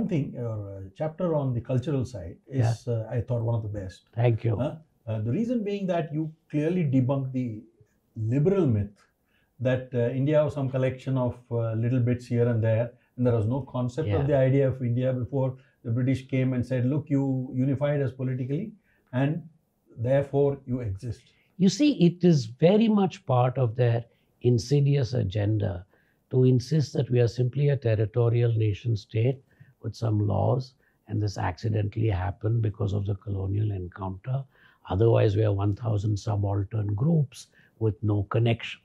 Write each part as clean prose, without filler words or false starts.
thing, your chapter on the cultural side is, I thought, one of the best. Thank you. The reason being that you clearly debunk the liberal myth that India was some collection of little bits here and there, and there was no concept of the idea of India before the British came and said, look, you unified us politically, and therefore you exist. You see, it is very much part of their insidious agenda to insist that we are simply a territorial nation state with some laws, and this accidentally happened because of the colonial encounter. Otherwise, we are 1,000 subaltern groups with no connection.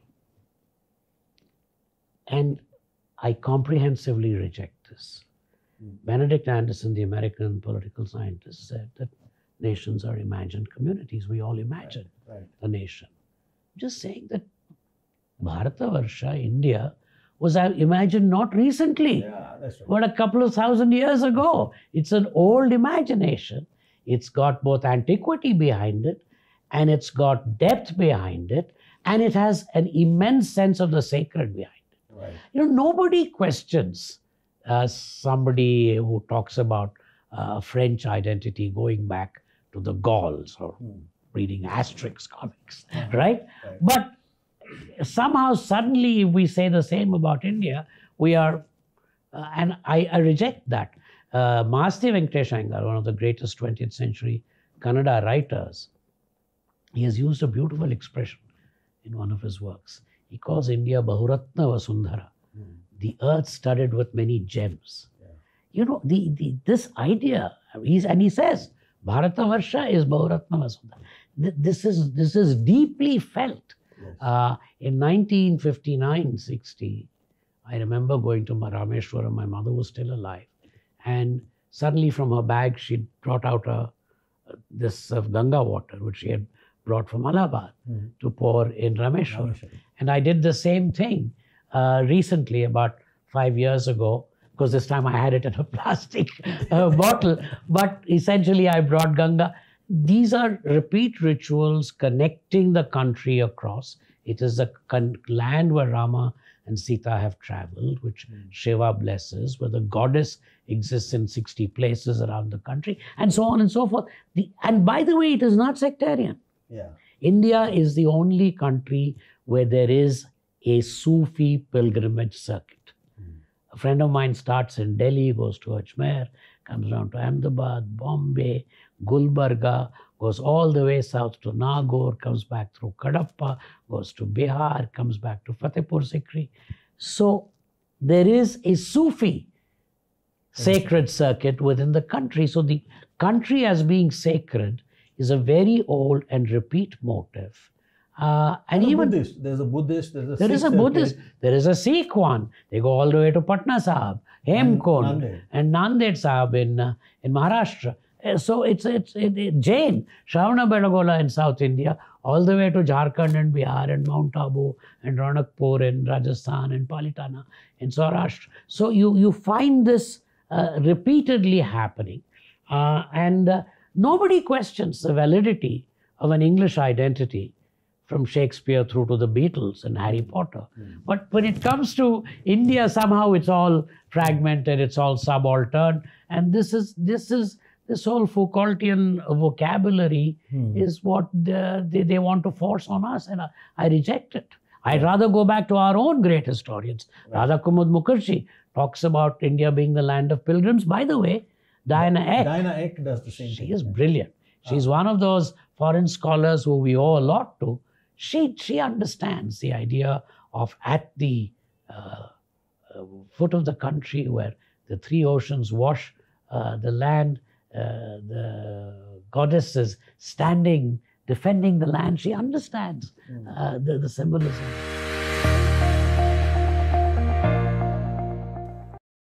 And I comprehensively reject this. Benedict Anderson, the American political scientist, said that nations are imagined communities. We all imagine a nation. I'm just saying that Bharatavarsha, India, was imagined not recently, but a couple of thousand years ago. It's an old imagination. It's got both antiquity behind it, and it's got depth behind it, and it has an immense sense of the sacred behind it. You know, nobody questions somebody who talks about French identity going back to the Gauls or reading Asterix comics, right? But somehow, suddenly, if we say the same about India, we are, and I reject that. Mahasti Venkatesh Iyengar, one of the greatest 20th century Kannada writers, he has used a beautiful expression in one of his works. He calls India Bahuratna Vasundhara, the earth studded with many gems. You know, this idea, and he says, Bharatavarsha is Bahuratna Vasundhara. This is deeply felt. In 1959-60, I remember going to Rameshwaram. My mother was still alive. And suddenly from her bag, she brought out this Ganga water, which she had brought from Allahabad to pour in Rameshwaram. And I did the same thing recently, about 5 years ago, because this time I had it in a plastic bottle. But essentially, I brought Ganga. These are repeat rituals connecting the country across. It is the land where Rama and Sita have traveled, which Shiva blesses, where the goddess exists in 60 places around the country, and so on and so forth. And by the way, it is not sectarian. India is the only country where there is a Sufi pilgrimage circuit. A friend of mine starts in Delhi, goes to Ajmer, comes down to Ahmedabad, Bombay, Gulbarga, goes all the way south to Nagaur, comes back through Kadapa, goes to Bihar, comes back to Fatehpur Sikri. So there is a Sufi sacred circuit within the country. So the country as being sacred is a very old and repeat motive. And even Buddhist. There's a Buddhist, there is a Buddhist, there is a Sikh one. They go all the way to Patna Sahib, Hemkund, and Nanded Sahib in Maharashtra. So it's Jain, Shravana Bedagola in South India, all the way to Jharkhand and Bihar and Mount Abu and Ranakpur in Rajasthan and Palitana in Saurashtra. So you find this repeatedly happening, and nobody questions the validity of an English identity from Shakespeare through to the Beatles and Harry Potter. But when it comes to India, somehow it's all fragmented, it's all subaltern, and this whole Foucaultian vocabulary is what they want to force on us, and I reject it. I'd rather go back to our own great historians. Radha Kumud Mukherjee talks about India being the land of pilgrims. By the way, Diana Eck does the same thing. She is brilliant. She's one of those foreign scholars who we owe a lot to. She understands the idea of at the foot of the country where the three oceans wash the land, the goddess is standing, defending the land. She understands the symbolism.